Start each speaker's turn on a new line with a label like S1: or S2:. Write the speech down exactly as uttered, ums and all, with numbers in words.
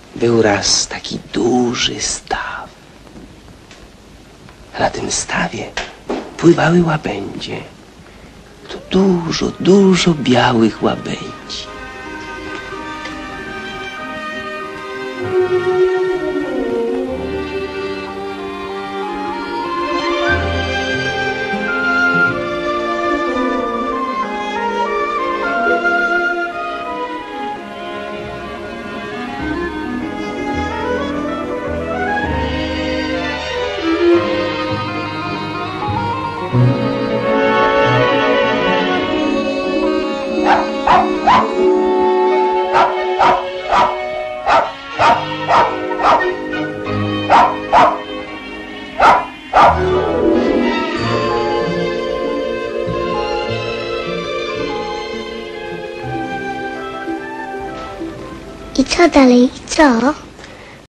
S1: Był raz taki duży staw. A na tym stawie pływały łabędzie. To dużo, dużo białych łabędzi.
S2: I co dalej? Co?